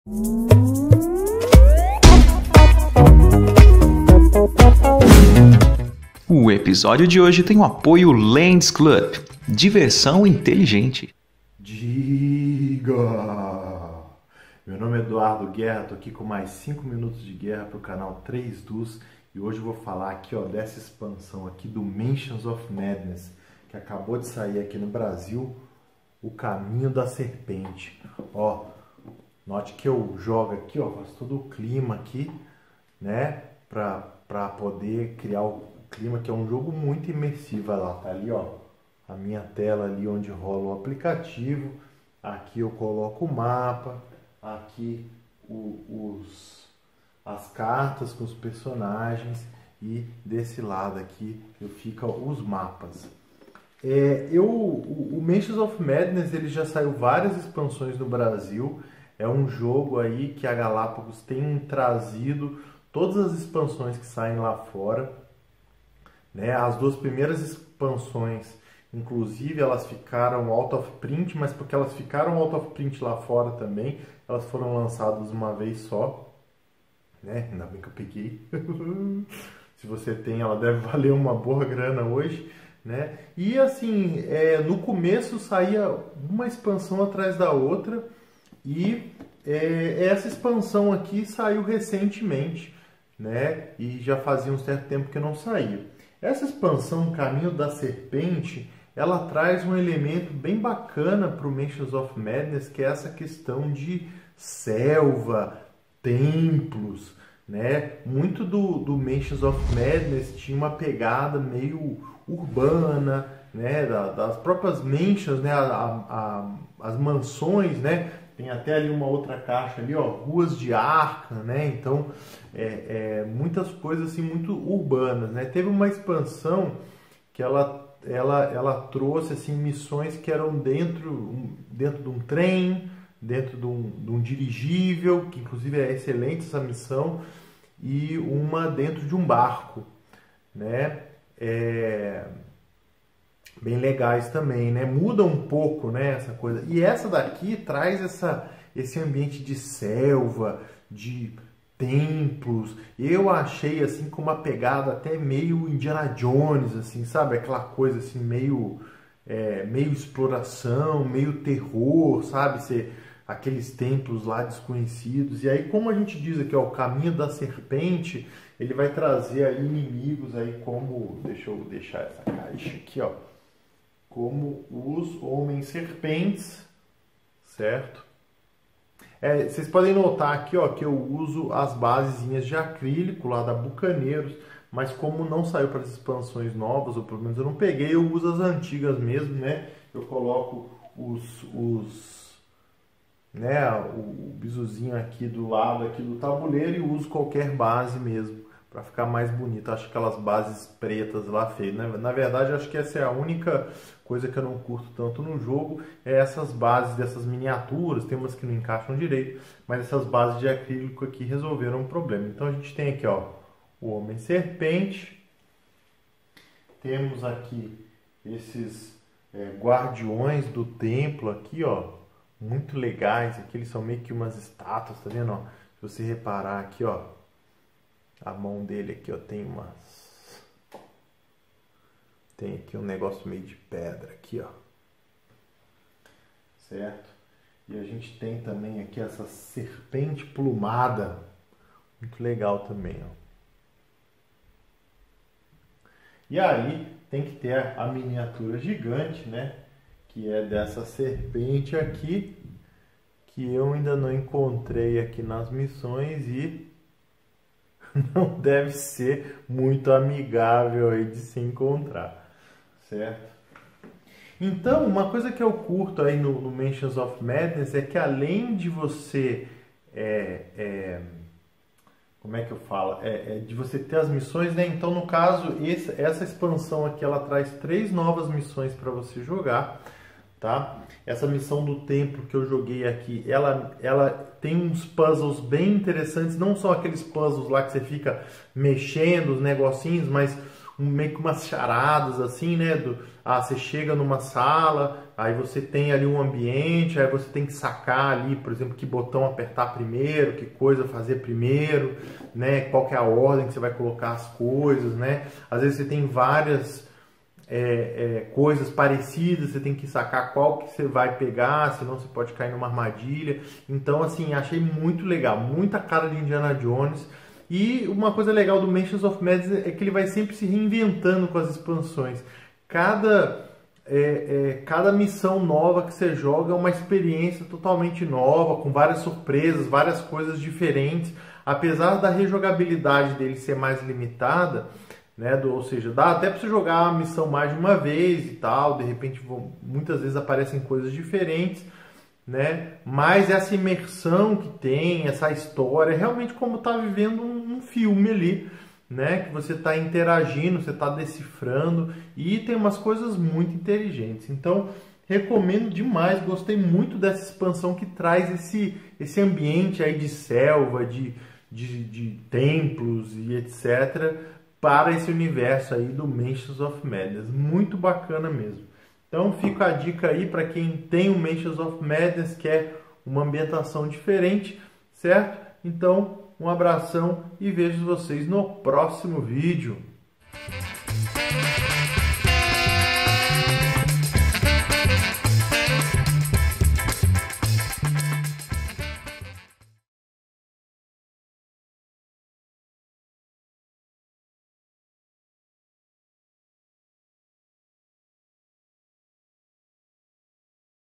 O episódio de hoje tem o apoio Lands Club, diversão inteligente. Diga! Meu nome é Eduardo Guerra, tô aqui com mais 5 minutos de guerra pro canal 3 Dus e hoje eu vou falar aqui dessa expansão aqui do Mansions of Madness, que acabou de sair aqui no Brasil, o Caminho da Serpente. Note que eu jogo aqui, faço todo o clima aqui, né, pra poder criar o clima, que é um jogo muito imersivo. Olha lá, tá ali, a minha tela ali onde rola o aplicativo. Aqui eu coloco o mapa, aqui as cartas com os personagens e desse lado aqui ficam os mapas. O Mansions of Madness ele já saiu várias expansões no Brasil. É um jogo aí que a Galápagos tem trazido todas as expansões que saem lá fora, né? As duas primeiras expansões, inclusive, elas ficaram out of print, mas porque elas ficaram out of print lá fora também, elas foram lançadas uma vez só, né? Ainda bem que eu peguei. Se você tem, ela deve valer uma boa grana hoje, né? E assim, no começo saía uma expansão atrás da outra e essa expansão aqui saiu recentemente, né? E já fazia um certo tempo que não saía. Essa expansão Caminho da Serpente, ela traz um elemento bem bacana para o Mansions of Madness, que é essa questão de selva, templos, né? Muito do Mansions of Madness tinha uma pegada meio urbana, né? Das próprias mansions, né? As mansões, né? Tem até ali uma outra caixa ali, Ruas de Arca, né? Então, muitas coisas assim muito urbanas, né? Teve uma expansão que ela trouxe assim missões que eram dentro de um trem, dentro de um dirigível, que inclusive é excelente essa missão, e uma dentro de um barco, né? Bem legais também, né? Muda um pouco, né, essa coisa. E essa daqui traz esse ambiente de selva, de templos. Eu achei assim com uma pegada até meio Indiana Jones, assim, sabe? Aquela coisa assim meio exploração, meio terror, sabe? Aqueles templos lá desconhecidos. E aí, como a gente diz aqui, o Caminho da Serpente, ele vai trazer aí inimigos aí como, deixa eu deixar essa caixa aqui, como os homens-serpentes, certo? Vocês podem notar aqui, que eu uso as basezinhas de acrílico lá da Bucaneiros, mas como não saiu para as expansões novas, ou pelo menos eu não peguei, eu uso as antigas mesmo, né? Eu coloco o bisuzinho aqui do lado aqui do tabuleiro e uso qualquer base mesmo, para ficar mais bonito. Acho aquelas bases pretas lá feias, né? Na verdade, acho que essa é a única coisa que eu não curto tanto no jogo, essas bases dessas miniaturas. Tem umas que não encaixam direito, mas essas bases de acrílico aqui resolveram o problema. Então a gente tem aqui, o Homem-Serpente. Temos aqui esses guardiões do templo aqui, muito legais. Aqui eles são meio que umas estátuas, tá vendo? Se você reparar aqui, a mão dele aqui, tem aqui um negócio meio de pedra aqui, certo? E a gente tem também aqui essa serpente plumada, muito legal também, E aí tem que ter a miniatura gigante, né? Que é dessa serpente aqui, que eu ainda não encontrei aqui nas missões e não deve ser muito amigável aí de se encontrar, certo? Então, uma coisa que eu curto aí no Mansions of Madness é que além de você como é que eu falo? De você ter as missões, né? Então, no caso, essa expansão aqui, ela traz 3 novas missões para você jogar, tá? Essa missão do templo que eu joguei aqui, ela tem uns puzzles bem interessantes, não só aqueles puzzles lá que você fica mexendo os negocinhos, mas meio que umas charadas assim, né? Você chega numa sala, aí você tem ali um ambiente, aí você tem que sacar ali, por exemplo, que botão apertar primeiro, que coisa fazer primeiro, né? Qual que é a ordem que você vai colocar as coisas, né? Às vezes você tem várias coisas parecidas, você tem que sacar qual que você vai pegar, senão você pode cair numa armadilha. Então, assim, achei muito legal, muita cara de Indiana Jones. E uma coisa legal do Mansions of Madness é que ele vai sempre se reinventando com as expansões. Cada missão nova que você joga é uma experiência totalmente nova, com várias surpresas, várias coisas diferentes. Apesar da rejogabilidade dele ser mais limitada, né? Ou seja, dá até para você jogar a missão mais de uma vez e tal, de repente muitas vezes aparecem coisas diferentes, né? Mas essa imersão que tem, essa história, é realmente como tá vivendo um filme ali, né? Que você está interagindo, você está decifrando e tem umas coisas muito inteligentes. Então, recomendo demais, gostei muito dessa expansão que traz esse ambiente aí de selva, de templos e etc., para esse universo aí do Mansions of Madness. Muito bacana mesmo. Então fica a dica aí para quem tem o Mansions of Madness, quer uma ambientação diferente, certo? Então um abração e vejo vocês no próximo vídeo.